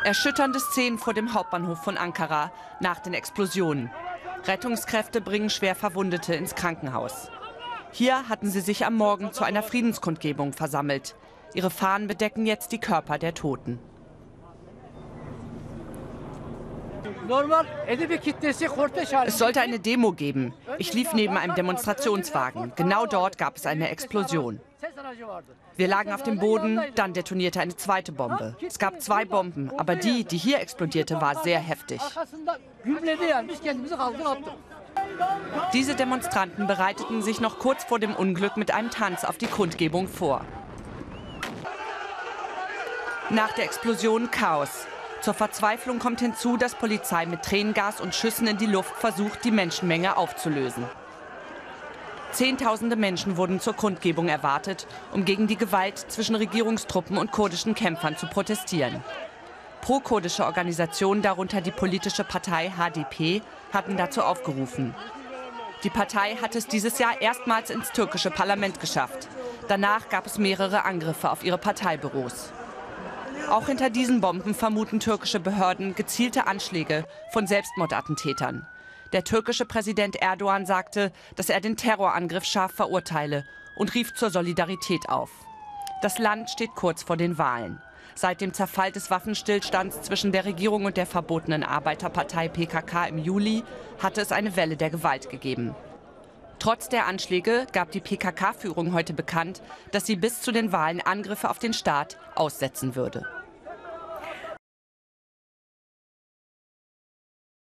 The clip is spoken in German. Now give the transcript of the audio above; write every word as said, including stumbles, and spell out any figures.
Erschütternde Szenen vor dem Hauptbahnhof von Ankara nach den Explosionen. Rettungskräfte bringen schwer Verwundete ins Krankenhaus. Hier hatten sie sich am Morgen zu einer Friedenskundgebung versammelt. Ihre Fahnen bedecken jetzt die Körper der Toten. Es sollte eine Demo geben. Ich lief neben einem Demonstrationswagen. Genau dort gab es eine Explosion. Wir lagen auf dem Boden, dann detonierte eine zweite Bombe. Es gab zwei Bomben, aber die, die hier explodierte, war sehr heftig. Diese Demonstranten bereiteten sich noch kurz vor dem Unglück mit einem Tanz auf die Kundgebung vor. Nach der Explosion Chaos. Zur Verzweiflung kommt hinzu, dass Polizei mit Tränengas und Schüssen in die Luft versucht, die Menschenmenge aufzulösen. Zehntausende Menschen wurden zur Kundgebung erwartet, um gegen die Gewalt zwischen Regierungstruppen und kurdischen Kämpfern zu protestieren. Pro-kurdische Organisationen, darunter die politische Partei H D P, hatten dazu aufgerufen. Die Partei hat es dieses Jahr erstmals ins türkische Parlament geschafft. Danach gab es mehrere Angriffe auf ihre Parteibüros. Auch hinter diesen Bomben vermuten türkische Behörden gezielte Anschläge von Selbstmordattentätern. Der türkische Präsident Erdogan sagte, dass er den Terrorangriff scharf verurteile und rief zur Solidarität auf. Das Land steht kurz vor den Wahlen. Seit dem Zerfall des Waffenstillstands zwischen der Regierung und der verbotenen Arbeiterpartei P K K im Juli hatte es eine Welle der Gewalt gegeben. Trotz der Anschläge gab die P K K-Führung heute bekannt, dass sie bis zu den Wahlen Angriffe auf den Staat aussetzen würde.